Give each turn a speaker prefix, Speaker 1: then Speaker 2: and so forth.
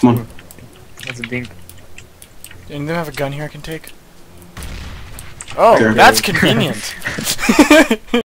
Speaker 1: Come on.
Speaker 2: That's a dink.
Speaker 3: Any of them have a gun here I can take? Oh,
Speaker 1: Sure.
Speaker 3: that's convenient.